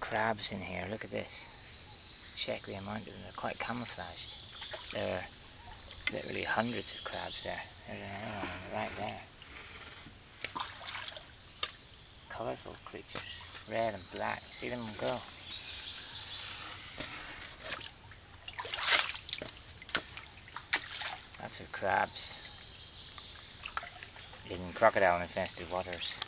crabs in here. Look at this. Check the amount of them. They're quite camouflaged. There are literally hundreds of crabs there. There's another one right there. Colourful creatures. Red and black. See them go. Lots of crabs in crocodile infested waters.